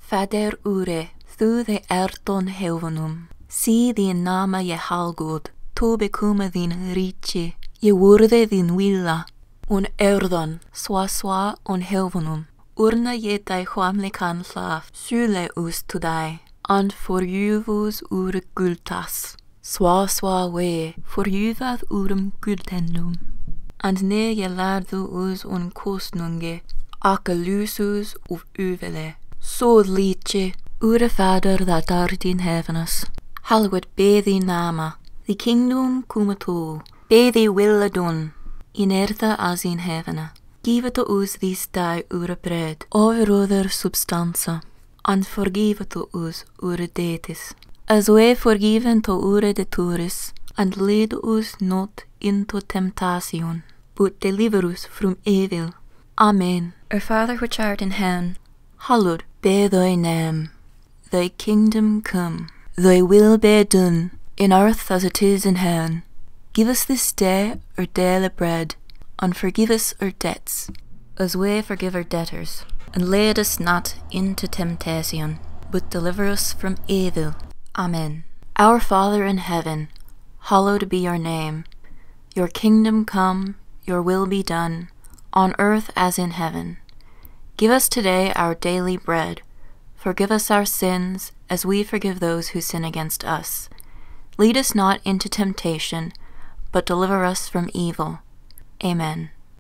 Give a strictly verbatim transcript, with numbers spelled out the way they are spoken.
Fader ure, thu de erton heavenum. Si din nama je halgod, tobe kuma din riche, je wurde din villa. Un erdon, swa swa un heavenum. Urna je dai huamle kan slaf, sule us tudai. And for juvus ure gultas. Swa swa we, for juvad urem gultendum. And ne je lardu us un kostnunge, aka lusus uf uvele. So lice, ure fader that art in heavenus. Hallowed be thy nama, the kingdom come to, be thy will done, in earth as in heaven. Give to us this day our bread, over other substantia, and forgive to us our debts, as we forgiven to our debtors, and lead us not into temptation, but deliver us from evil. Amen. Our Father which art in heaven, hallowed be thy name. Thy kingdom come, thy will be done, in earth as it is in heaven. Give us this day our daily bread, and forgive us our debts, as we forgive our debtors. And lead us not into temptation, but deliver us from evil. Amen. Our Father in heaven, hallowed be your name. Your kingdom come, your will be done, on earth as in heaven. Give us today our daily bread. Forgive us our sins, as we forgive those who sin against us. Lead us not into temptation, but deliver us from evil. Amen.